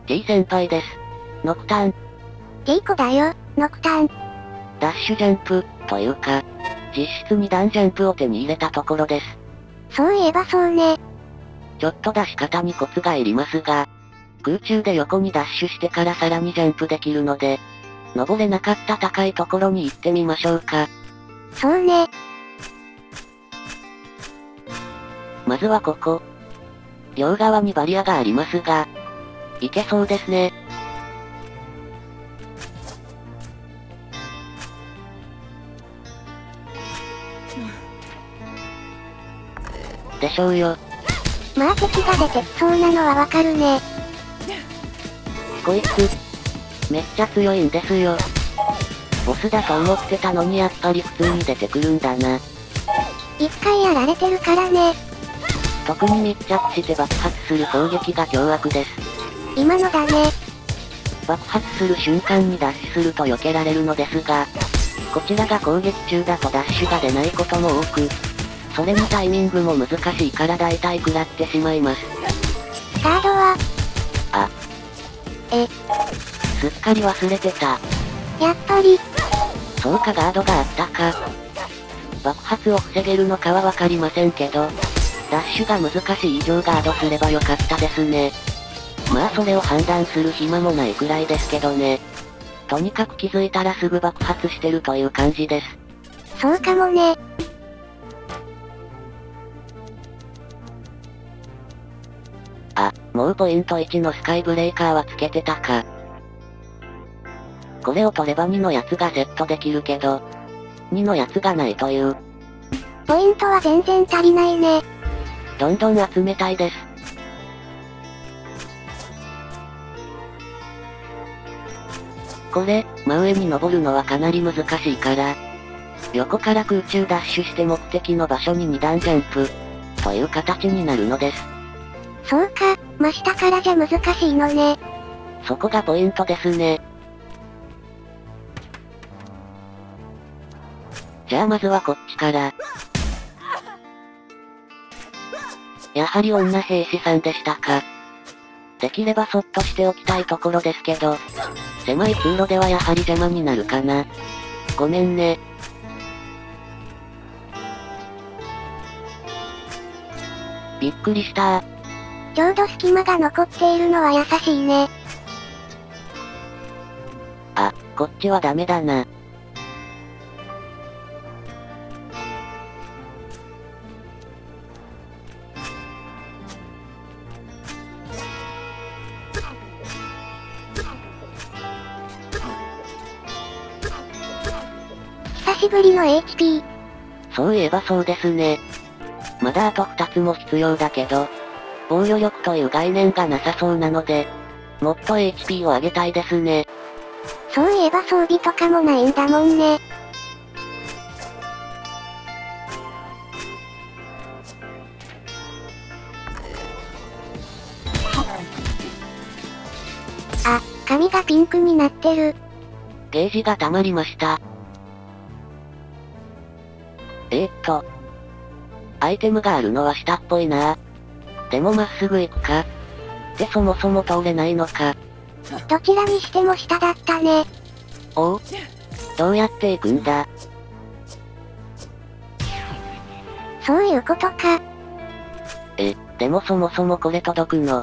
T 先輩です。ノクターン。 T 子だよ、ノクターン。 ダッシュジャンプ、というか、実質2段ジャンプを手に入れたところです。 そういえばそうね。 ちょっと出し方にコツがいりますが、空中で横にダッシュしてからさらにジャンプできるので、登れなかった高いところに行ってみましょうか。 そうね。 まずはここ。両側にバリアがありますが、いけそうですね。でしょうよ。 まあ敵が出てきそうなのはわかるね。 こいつ、めっちゃ強いんですよ。ボスだと思ってたのにやっぱり普通に出てくるんだな。 一回やられてるからね。 特に密着して爆発する攻撃が凶悪です。 今のだね。 爆発する瞬間にダッシュすると避けられるのですが、こちらが攻撃中だとダッシュが出ないことも多く、それにタイミングも難しいから大体食らってしまいます。 ガードはすっかり忘れてた。 やっぱり。 そうかガードがあったか。爆発を防げるのかはわかりませんけど、ダッシュが難しい以上ガードすればよかったですね。まあそれを判断する暇もないくらいですけどね。とにかく気づいたらすぐ爆発してるという感じです。 そうかもね。 あ、もうポイント1のスカイブレイカーはつけてたか。これを取れば2のやつがセットできるけど、2のやつがないという。 ポイントは全然足りないね。 どんどん集めたいです。これ、真上に登るのはかなり難しいから、横から空中ダッシュして目的の場所に2段ジャンプ、という形になるのです。 そうか、真下からじゃ難しいのね。 そこがポイントですね。じゃあまずはこっちから。やはり女兵士さんでしたか。できればそっとしておきたいところですけど、狭い通路ではやはり邪魔になるかな。ごめんね。びっくりしたー。 ちょうど隙間が残っているのは優しいね。 あ、こっちはダメだな。 久しぶりの HP。 そういえばそうですね。まだあと2つも必要だけど、防御力という概念がなさそうなので、もっと HP を上げたいですね。 そういえば装備とかもないんだもんね。あ、髪がピンクになってる。 ゲージが溜まりました。アイテムがあるのは下っぽいな。でもまっすぐ行くか。ってそもそも通れないのか。 どちらにしても下だったね。 おう。どうやって行くんだ。 そういうことか。 でもそもそもこれ届くの。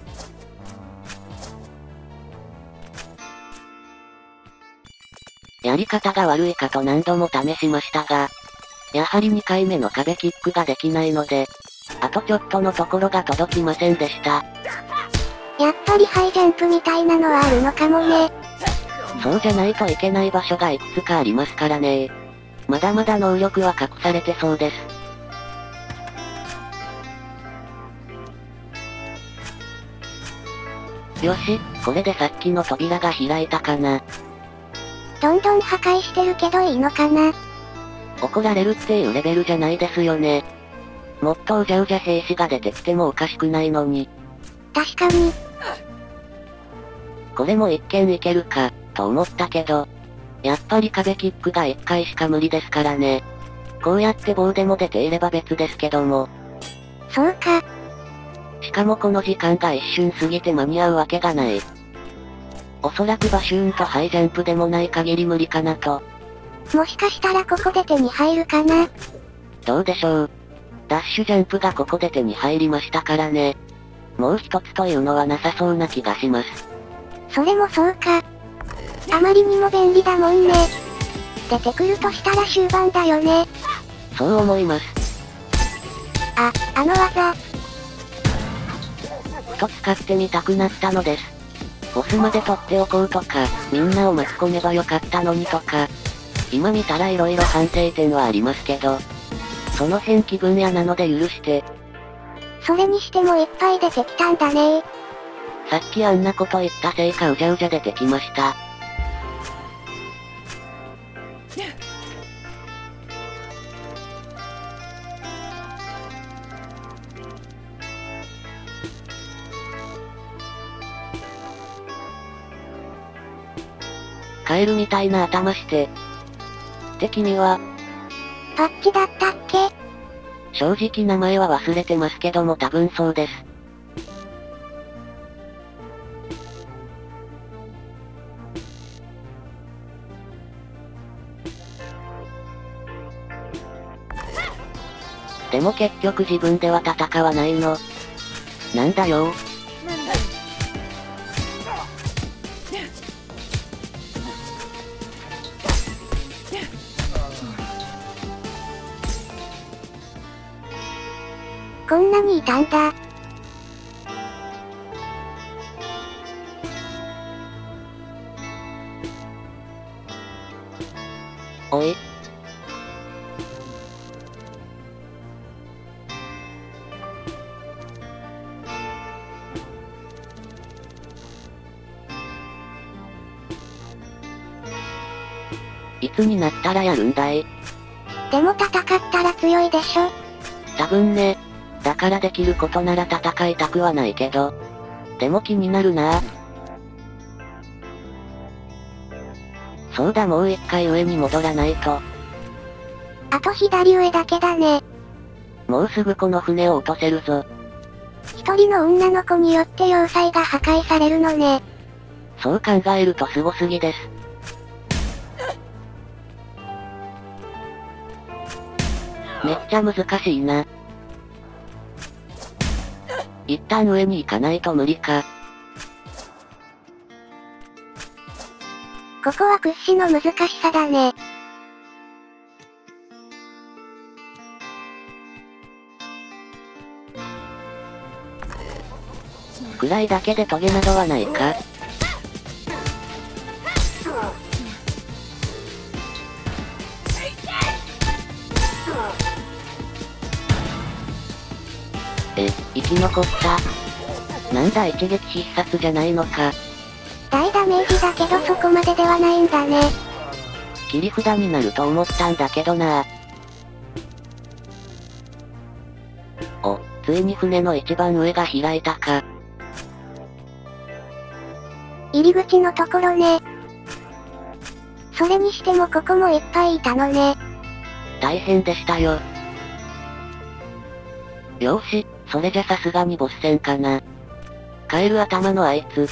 やり方が悪いかと何度も試しましたが、やはり2回目の壁キックができないので、あとちょっとのところが届きませんでした。 やっぱりハイジャンプみたいなのはあるのかもね。 そうじゃないといけない場所がいくつかありますからね。まだまだ能力は隠されてそうです。よし、これでさっきの扉が開いたかな。 どんどん破壊してるけどいいのかな。 怒られるっていうレベルじゃないですよね。もっとうじゃうじゃ兵士が出てきてもおかしくないのに。 確かに。 これも一見いけるか、と思ったけど、やっぱり壁キックが1回しか無理ですからね。こうやって棒でも出ていれば別ですけども。 そうか。 しかもこの時間が一瞬過ぎて間に合うわけがない。 おそらくバシューンとハイジャンプでもない限り無理かなと。 もしかしたらここで手に入るかな？ どうでしょう。ダッシュジャンプがここで手に入りましたからね。もう一つというのはなさそうな気がします。 それもそうか。あまりにも便利だもんね。出てくるとしたら終盤だよね。 そう思います。 あの技。 ふと使ってみたくなったのです。ボスまで取っておこうとか、みんなを巻き込めばよかったのにとか。今見たら色々反省点はありますけど。その辺気分屋なので許して。 それにしてもいっぱい出てきたんだね。 さっきあんなこと言ったせいかうじゃうじゃ出てきました。カエルみたいな頭して。って君は、 パッチだったっけ？ 正直名前は忘れてますけども多分そうです。でも結局自分では戦わないの。なんだよ。 こんなにいたんだ。 おい。いつになったらやるんだい？ でも戦ったら強いでしょ？ 多分ね。だからできることなら戦いたくはないけど。でも気になるなぁ。そうだもう一回上に戻らないと。 あと左上だけだね。 もうすぐこの船を落とせるぞ。 一人の女の子によって要塞が破壊されるのね。 そう考えるとすごすぎです。めっちゃ難しいな。一旦上に行かないと無理か。 ここは屈指の難しさだね。 暗いだけでトゲなどはないか？生き残った。なんだ一撃必殺じゃないのか。 大ダメージだけどそこまでではないんだね。 切り札になると思ったんだけどな。お、ついに船の一番上が開いたか。 入り口のところね。それにしてもここもいっぱいいたのね。 大変でしたよ。よーし、それじゃさすがにボス戦かな。カエル頭のあいつ。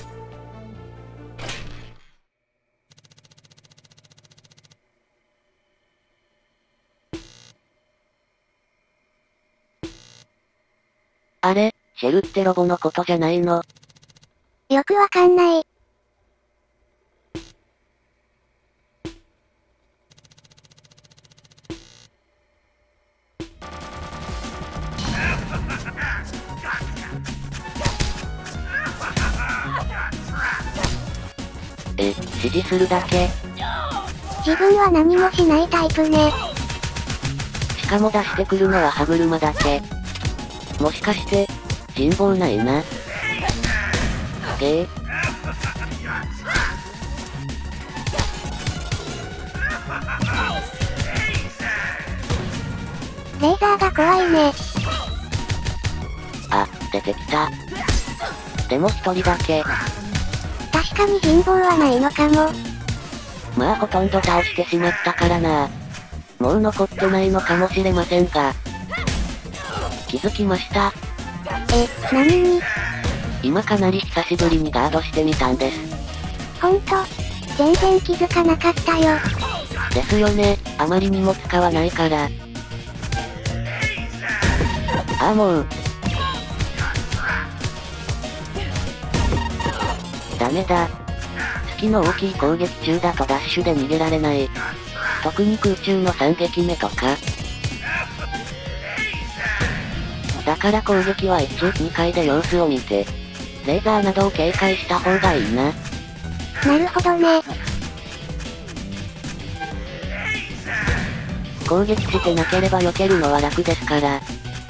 あれ、シェルってロボのことじゃないの？ よくわかんない。 指示するだけ。 自分は何もしないタイプね。 しかも出してくるのは歯車だけ。もしかして、人望ないな。レーザーが怖いね。 あ、出てきた。でも一人だけ。 確かに人望はないのかも。 まあほとんど倒してしまったからな。もう残ってないのかもしれませんが。気づきました。 何に？ 今かなり久しぶりにガードしてみたんです。 ほんと。全然気づかなかったよ。 ですよね、あまりにも使わないから。ああもう。ダメだ。月の大きい攻撃中だとダッシュで逃げられない。特に空中の3撃目とか。だから攻撃は1、2回で様子を見て、レーザーなどを警戒した方がいいな。 なるほどね。 攻撃してなければ避けるのは楽ですから。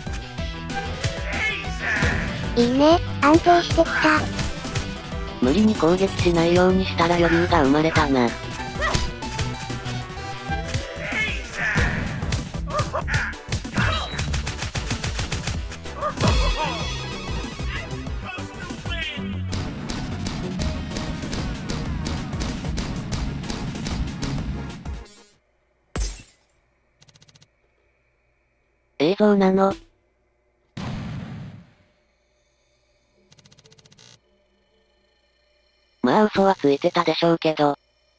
いいね、安定してきた。 無理に攻撃しないようにしたら余裕が生まれたな。映像なの？まあ嘘はついてたでしょうけど。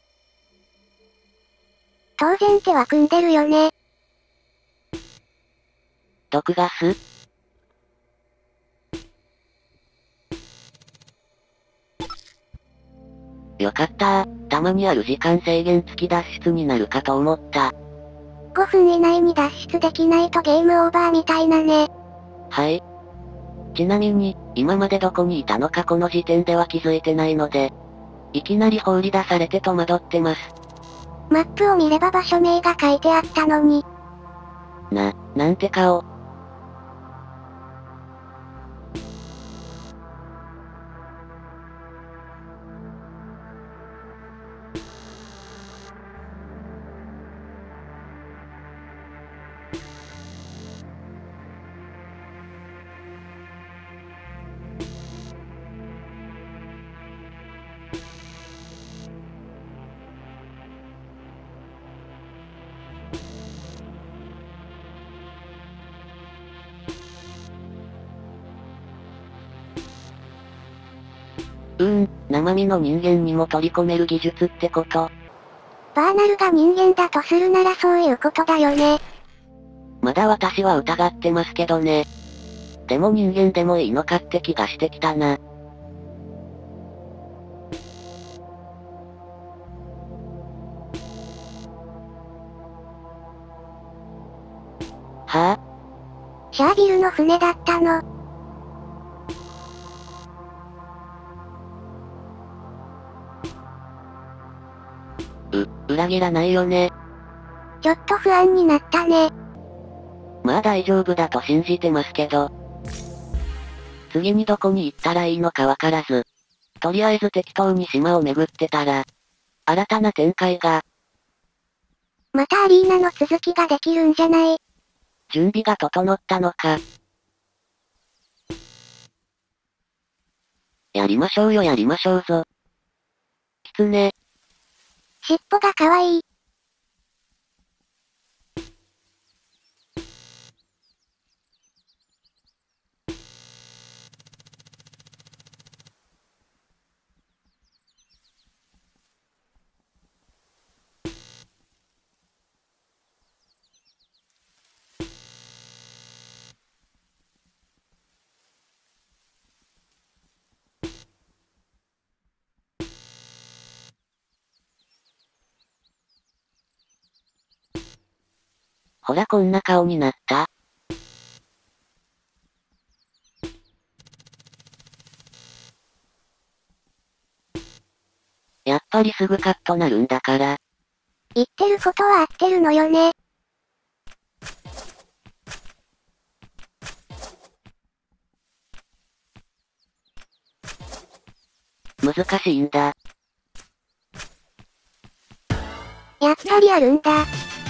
当然手は組んでるよね。 毒ガス？よかったー、たまにある時間制限付き脱出になるかと思った。 5分以内に脱出できないとゲームオーバーみたいなね。 はい。ちなみに、今までどこにいたのかこの時点では気づいてないので、いきなり放り出されて戸惑ってます。 マップを見れば場所名が書いてあったのに。 なんて顔。生身の人間にも取り込める技術ってこと。 バーナルが人間だとするならそういうことだよね。 まだ私は疑ってますけどね。でも人間でもいいのかって気がしてきたな。はぁ、 シャービルの船だったの。 裏切らないよね。 ちょっと不安になったね。 まあ大丈夫だと信じてますけど。次にどこに行ったらいいのかわからず。とりあえず適当に島を巡ってたら、新たな展開が。 またアリーナの続きができるんじゃない？ 準備が整ったのか。やりましょうよやりましょうぞ。キツネ。 尻尾が可愛い。 ほらこんな顔になった。やっぱりすぐカッとなるんだから。 言ってることは合ってるのよね。 難しいんだ。 やっぱりあるんだ。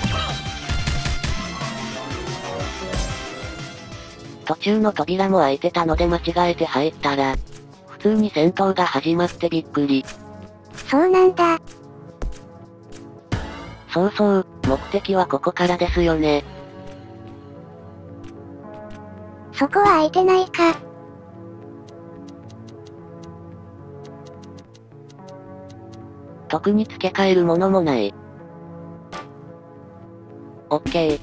途中の扉も開いてたので間違えて入ったら、普通に戦闘が始まってびっくり。 そうなんだ。 そうそう、目的はここからですよね。 そこは開いてないか。 特に付け替えるものもない。オッケー。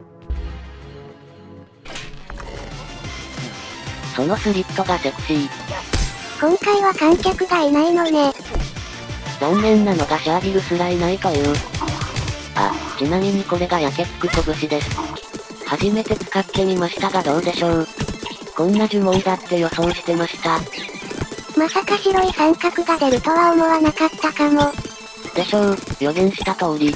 そのスリットがセクシー。 今回は観客がいないのね。 残念なのがシャービルすらいないという。あ、ちなみにこれがやけつく拳です。初めて使ってみましたがどうでしょう。こんな呪文だって予想してました。 まさか白い三角が出るとは思わなかったかも。 でしょう、予言した通り。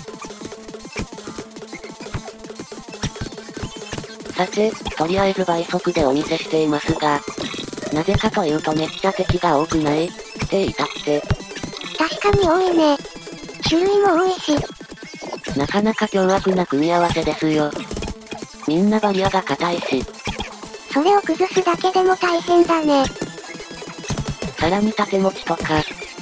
さて、とりあえず倍速でお見せしていますが、なぜかというとめっちゃ敵が多くないって痛くて。 確かに多いね。種類も多いし。 なかなか凶悪な組み合わせですよ。みんなバリアが硬いし。 それを崩すだけでも大変だね。 さらに盾持ちとか。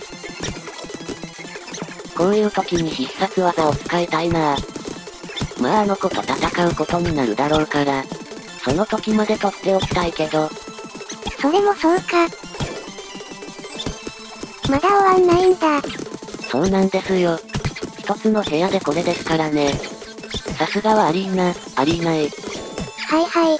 こういう時に必殺技を使いたいなぁ。まああの子と戦うことになるだろうから、その時まで取っておきたいけど。 それもそうか。まだ終わんないんだ。 そうなんですよ。一つの部屋でこれですからね。さすがはアリーナへ。 はいはい。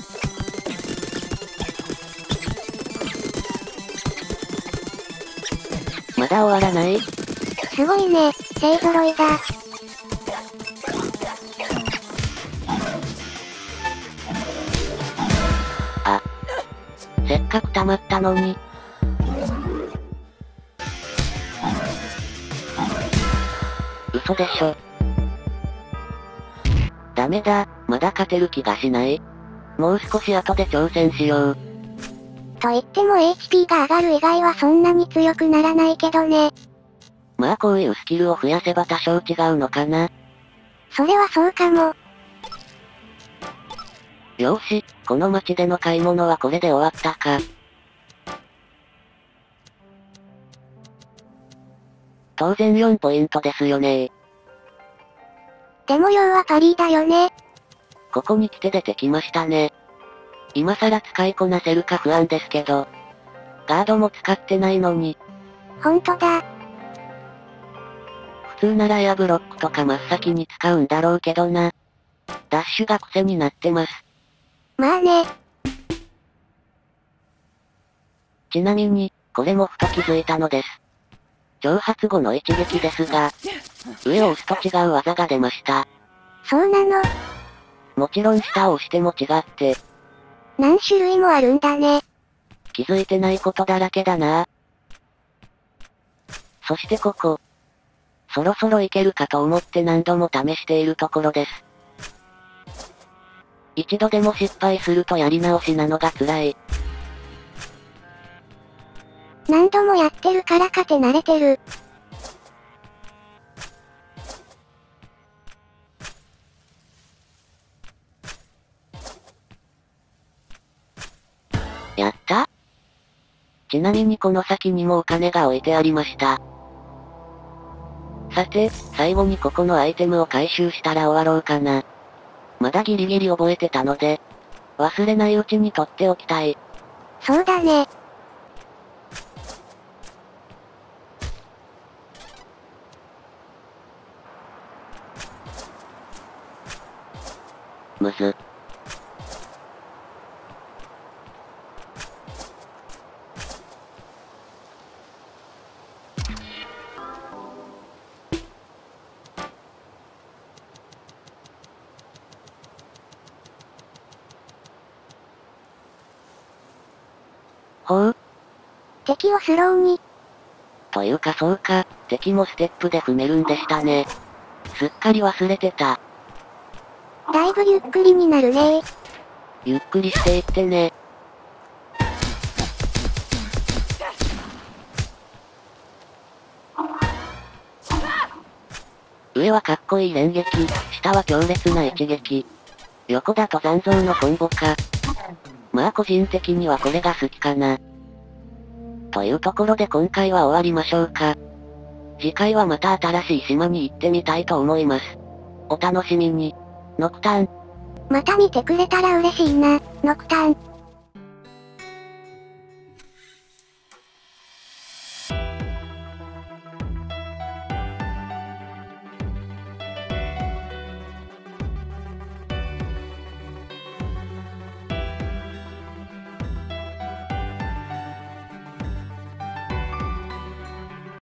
まだ終わらない？ すごいね、勢揃いだ。 あ。せっかく溜まったのに。嘘でしょ。ダメだ、まだ勝てる気がしない。もう少し後で挑戦しよう。 と言っても HP が上がる以外はそんなに強くならないけどね。 まあこういうスキルを増やせば多少違うのかな。 それはそうかも。 よーし、この街での買い物はこれで終わったか。当然4ポイントですよね。 でも要はパリーだよね。 ここに来て出てきましたね。今更使いこなせるか不安ですけど。ガードも使ってないのに。 ほんとだ。 普通ならエアブロックとか真っ先に使うんだろうけどな。ダッシュが癖になってます。 まあね。 ちなみに、これもふと気づいたのです。挑発後の一撃ですが、上を押すと違う技が出ました。 そうなの。 もちろん下を押しても違って。 何種類もあるんだね。 気づいてないことだらけだな。そしてここ。そろそろいけるかと思って何度も試しているところです。一度でも失敗するとやり直しなのが辛い。 何度もやってるからか手慣れてる。 やった?ちなみにこの先にもお金が置いてありました。さて、最後にここのアイテムを回収したら終わろうかな。まだギリギリ覚えてたので、忘れないうちに取っておきたい。 そうだね。 むず。ほう。 敵をスローに。 というかそうか、敵もステップで踏めるんでしたね。すっかり忘れてた。 だいぶゆっくりになるね。 ゆっくりしていってね。上はかっこいい連撃、下は強烈な一撃。横だと残像のコンボか。まあ個人的にはこれが好きかな。というところで今回は終わりましょうか。次回はまた新しい島に行ってみたいと思います。お楽しみに。ノクターン。 また見てくれたら嬉しいな、ノクターン。